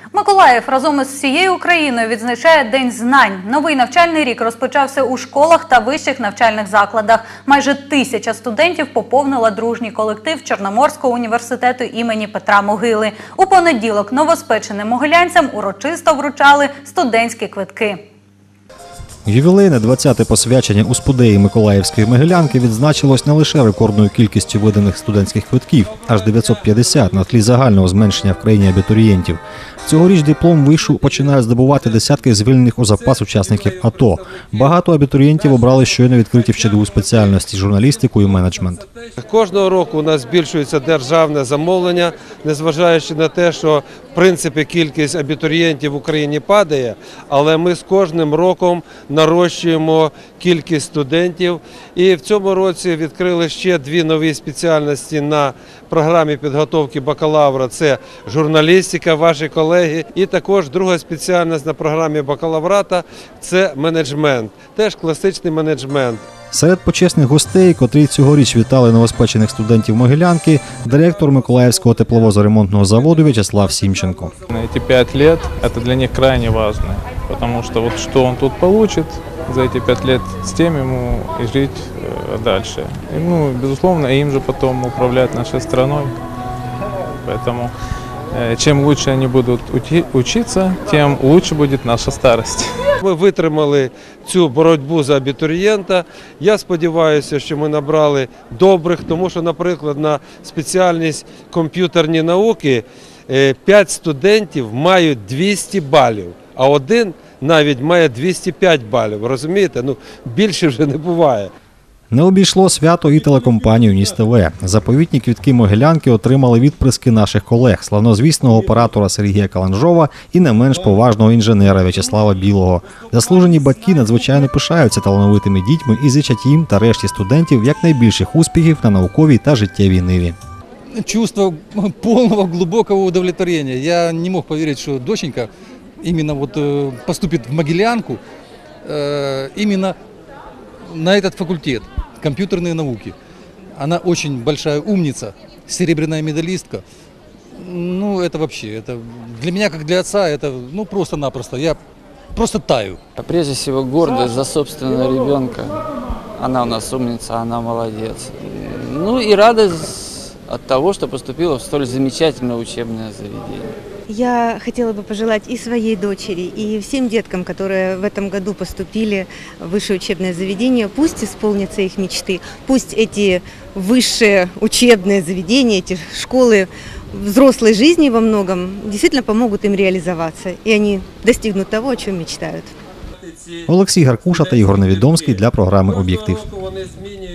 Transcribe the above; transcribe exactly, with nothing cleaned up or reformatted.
Миколаїв разом із всією Україною відзначає День знань. Новий навчальний рік розпочався у школах та вищих навчальних закладах. Майже тисяча студентів поповнила дружній колектив Чорноморського університету імені Петра Могили. У понеділок новоспеченим могилянцям урочисто вручали студентські квитки. Ювілейне двадцяте посвячення у спудеї Миколаївської Могилянки відзначилось не лише рекордною кількістю виданих студентських квитків – аж дев'ятсот п'ятдесят на тлі загального зменшення в країні абітурієнтів. Цьогоріч диплом вишу починають здобувати десятки звільнених у запас учасників АТО. Багато абітурієнтів обрали щойно відкриті вчителю спеціальності – журналістику і менеджмент. Кожного року у нас збільшується державне замовлення, незважаючи на те, що в принципі кількість абітурієнтів в Україні падає, але ми з кожним роком нарощуємо кількість студентів. І в цьому році відкрили ще дві нові спеціальності на програмі підготовки бакалавра – це журналістика, ваші колеги. І також друга спеціальність на програмі бакалаврата – це менеджмент, теж класичний менеджмент. Серед почесних гостей, котрі цьогоріч вітали новоспечених студентів Могилянки, директор Миколаївського тепловозоремонтного заводу В'ячеслав Сімченко. Эти пять лет – это для них крайне важно, потому что вот что он тут получит за эти пять лет, с тем ему и жить дальше. И, ну, безусловно, им же потом управлять нашей страной, поэтому чем лучше они будут учиться, тем лучше будет наша старость. Ми витримали цю боротьбу за абітурієнта. Я сподіваюся, що ми набрали добрих, тому що, наприклад, на спеціальність комп'ютерні науки п'ять студентів мають двісті балів, а один навіть має двісті п'ять балів. Розумієте? Ну, більше вже не буває. Не обійшло свято і телекомпанію Ніс ТВ. Заповітні квітки Могилянки отримали відприски наших колег – славнозвісного оператора Сергія Каланжова і не менш поважного інженера В'ячеслава Білого. Заслужені батьки надзвичайно пишаються талановитими дітьми і зичать їм та решті студентів якнайбільших успіхів на науковій та життєвій ниві. Чувство повного глибокого удовлетворення. Я не мог повірити, що доченька іменно вот поступить в Могилянку, іменно на этот факультет компьютерные науки. Она очень большая умница, серебряная медалистка. Ну, это вообще, это для меня, как для отца, это ну просто-напросто. Я просто таю. Прежде всего, гордость за собственного ребенка. Она у нас умница, она молодец. Ну и радость от того, что поступила в столь замечательное учебное заведение. Я хотела бы пожелать и своей дочери, и всем деткам, которые в этом году поступили в высшее учебное заведение, пусть исполнятся их мечты, пусть эти высшие учебные заведения, эти школы взрослой жизни во многом действительно помогут им реализоваться, и они достигнут того, о чем мечтают. Олексій Гаркуша та Ігор Невідомський для програми «Об'єктив».